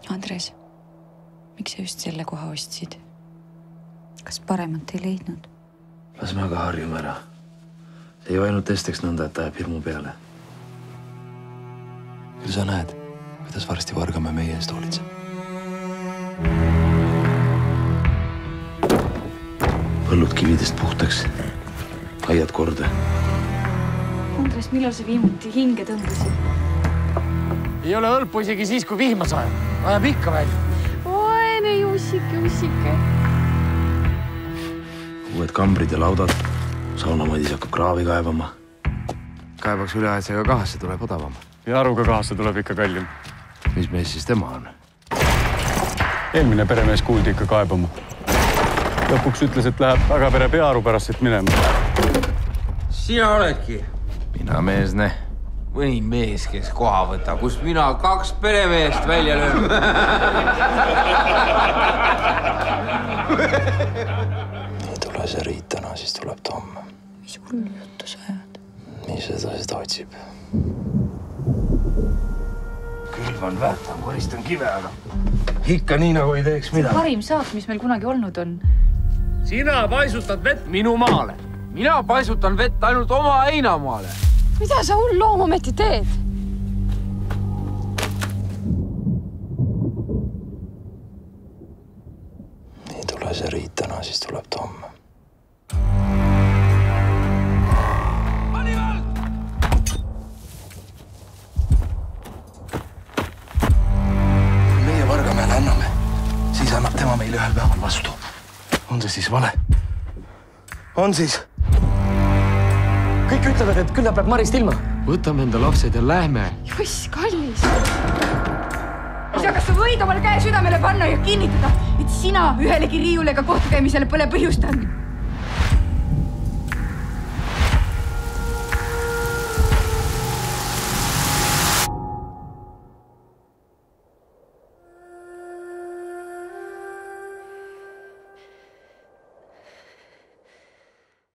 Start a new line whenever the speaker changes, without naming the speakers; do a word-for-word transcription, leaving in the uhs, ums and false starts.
Andres, miks sa just selle koha ostsid? Kas paremat ei leidnud?
Las me aga harjume ära. See ei ainult esteks nõnda, et ajab hirmu peale. Küll sa näed, kuidas varsti vargame meie eest hoolitseb. Põllud kividest puhtaks. Aiad korda.
Andres, millal sa viimuti hinge tõmbasid?
Ei ole õlpu isegi siis, kui vihma sajab. Ajab ikka välja.
Oene jussike, jussike.
Uued kambrid ja laudad. Saunamadis hakkab kraavi kaevama. Kaevaks üleaetsega kahasse tuleb odavam.
Pearuga kahasse tuleb ikka kallim.
Mis mees siis tema on?
Eelmine peremees kuuldi ikka kaebama. Lõpuks ütles, et läheb Tagapere Pearu pärast siit minema.
Sina oledki?
Mina mees, ne.
Mõni mees, kes koha võta, kus mina kaks peremeest välja lööb.
Nii tule see Riit täna, siis tuleb Toom.
Mis hullu juttu sa ajad?
Nii seda seda otsib. Külvan vähtan, koristan kive, aga ikka nii, nagu ei teeks midagi.
Parim saak, mis meil kunagi olnud on.
Sina paisutad vett minu maale.
Mina paisutan vett ainult oma heinamaale.
Mida sa hull loom ometi teed?
Nii tule see Riit täna, siis tuleb Toom. Kui meie Vargamäele anname, siis annab tema meile ühel päeval vastu. On see siis vale? On siis?
Kõik ütlevad, et küll ta peab Marist ilma.
Võtame enda lapsed ja lähme.
Juss, kallis. Isa, kas sa võid omale käe südamele panna ja kinnitada, et sina ühelegi riiulega kohtukäimisele pole põhjustanud?